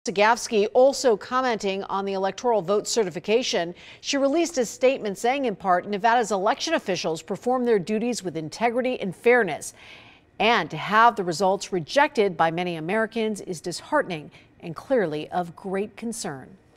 Cegavske also commenting on the electoral vote certification. She released a statement saying, in part, Nevada's election officials perform their duties with integrity and fairness. And to have the results rejected by many Americans is disheartening and clearly of great concern.